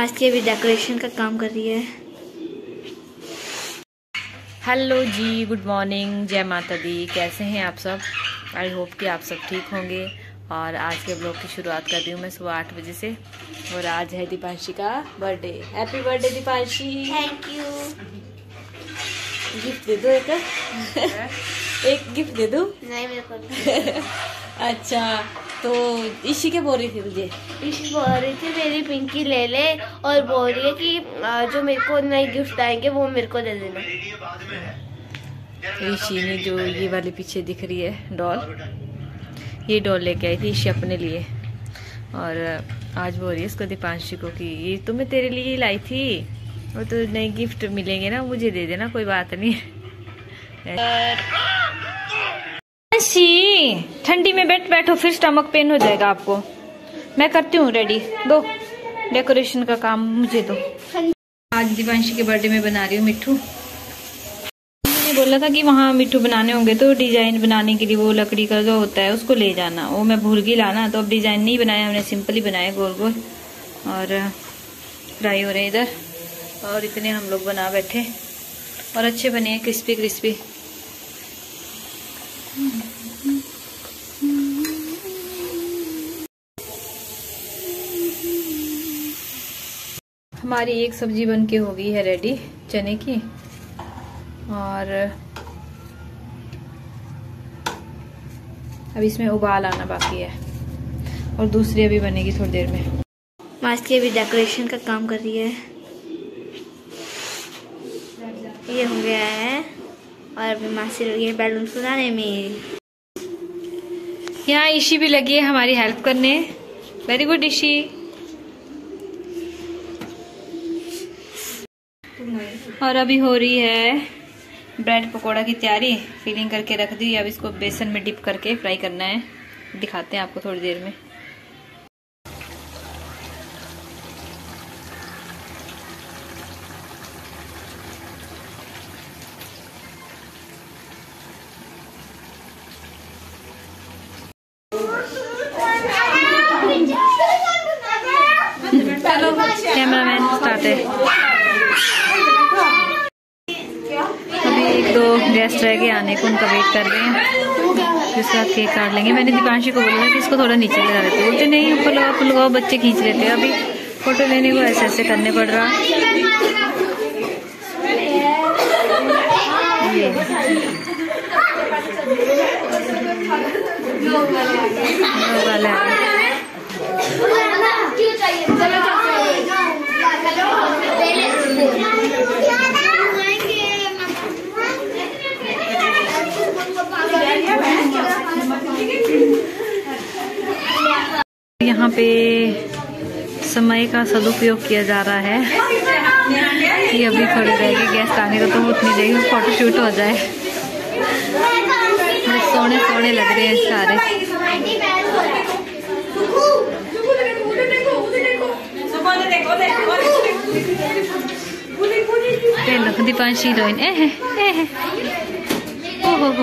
Master अभी decoration का काम कर रही है। हेलो जी, गुड मॉर्निंग, जय माता दी। कैसे हैं आप सब? आई होप कि आप सब ठीक होंगे। और आज के ब्लॉग की शुरुआत कर रही हूँ मैं सुबह 8 बजे से। और आज है दीपांशी का birthday. Happy birthday Deepanshi. Thank you. Gift दे दो एक गिफ्ट दे दो। नहीं मेरे को अच्छा, तो इसी के बोल रही थी तुझे? इसी बोल रही थी मेरी पिंकी ले ले, और बोल रही है कि जो मेरे को नए गिफ्ट आएंगे वो मेरे को दे देना। ऋषि ने जो ये वाली पीछे दिख रही है डॉल, ये डॉल लेके आई थी ऋषि अपने लिए। और आज बोल रही है इसको दीपांशी को कि ये तो मैं तेरे लिए लाई थी, और तो नए गिफ्ट मिलेंगे ना मुझे दे देना, कोई बात नहीं। ठंडी में बैठो फिर स्टमक पेन हो जाएगा आपको। मैं करती हूँ रेडी, दो डेकोरेशन का काम मुझे दो। आज दीपांशी के बर्थडे में बना रही हूँ मिट्ठू। मैंने बोला था कि वहाँ मिट्ठू बनाने होंगे तो डिजाइन बनाने के लिए वो लकड़ी का जो होता है उसको ले जाना, वो मैं भूल गई लाना। तो अब डिजाइन नहीं बनाया हमने, सिंपल ही बनाया गोल गोल। और फ्राई हो रहे इधर, और इतने हम लोग बना बैठे, और अच्छे बने हैं, क्रिस्पी क्रिस्पी। हमारी एक सब्जी बन के हो गई है रेडी, चने की। और अब इसमें उबाल आना बाकी है, और दूसरी अभी बनेगी थोड़ी देर में। मास्टर अभी डेकोरेशन का काम कर रही है। ये हो गया है, और अभी मासी लगी है बैलून बनाने में। यहाँ ईशी भी लगी है हमारी हेल्प करने। वेरी गुड ईशी। और अभी हो रही है ब्रेड पकोड़ा की तैयारी। फिलिंग करके रख दी, अब इसको बेसन में डिप करके फ्राई करना है। दिखाते हैं आपको थोड़ी देर में। चलो कैमरामैन स्टार्ट है। अभी 1-2 गेस्ट रह गए आने को, उनका वेट कर रहे हैं। जिसके बाद केक काट लेंगे। मैंने दीपांशी को बोला था कि इसको थोड़ा नीचे लगा देते, बोलते नहीं ऊपर लगाओ, बच्चे खींच लेते हैं। अभी फोटो लेने को ऐसे ऐसे करने पड़ रहा। यहाँ पे समय का सदुपयोग किया जा रहा है कि अभी थोड़ी देर के गेस्ट आने को तो उतनी देर में फोटो शूट हो जाए। सोने सोने लग रहे हैं सारे। दीपांशी हीरोइन ओहो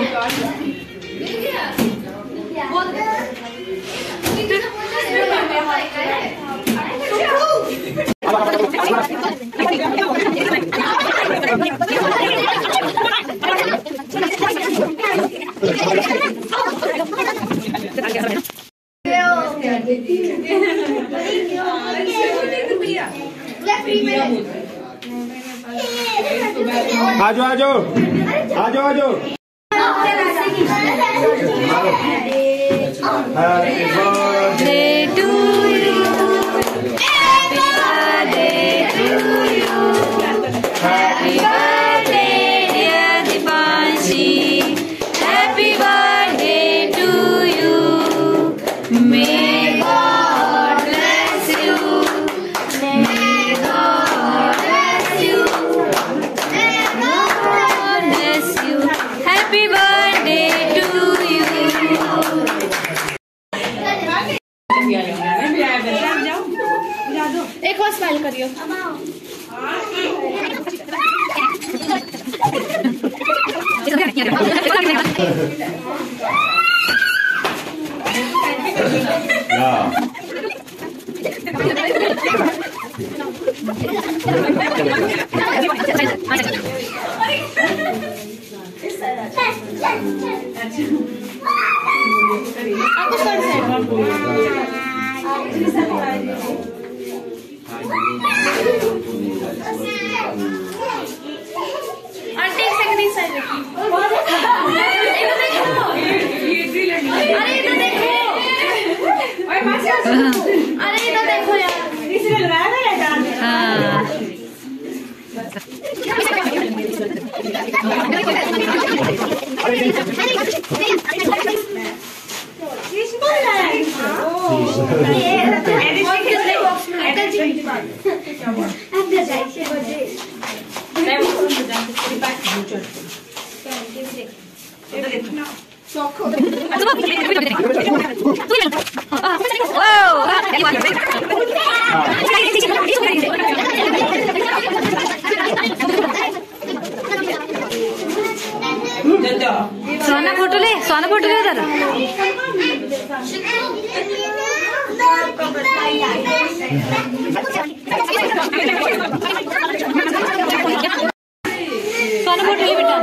आजो आजो आजो आजो। Happy birthday to you. Happy birthday to you. Happy birthday dear Dipaashi. Happy birthday to you. May God bless you. May God bless you. May God bless you. Happy birthday to you. एक और smile करियो। Yeah. Aunty एक second इस side अरे इधर देखो, अरे इधर देखो यार, इसने लगाया ना यार। हाँ सोना फोटो ले दादा। सोना फोटो ले बेटा।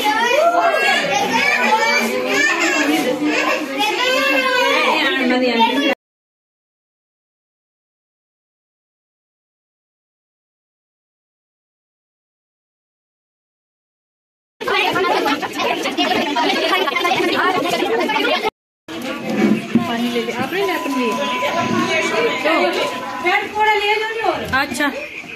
पानी ले ले आपने नैपकिन लिए। थोड़ा ले जाओ। अच्छा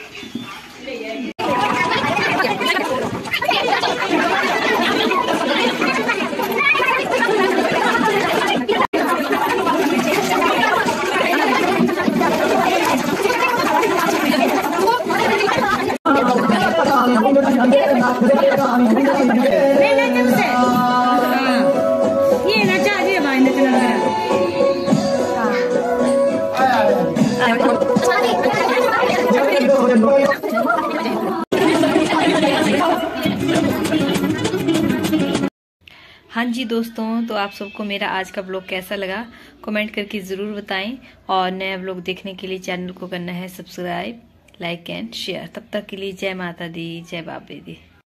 ये ना चाहिए भाई ने हाँ जी दोस्तों, तो आप सबको मेरा आज का ब्लॉग कैसा लगा कमेंट करके ज़रूर बताएं। और नया ब्लॉग देखने के लिए चैनल को करना है सब्सक्राइब, लाइक एंड शेयर। तब तक के लिए जय माता दी, जय बाबे दी।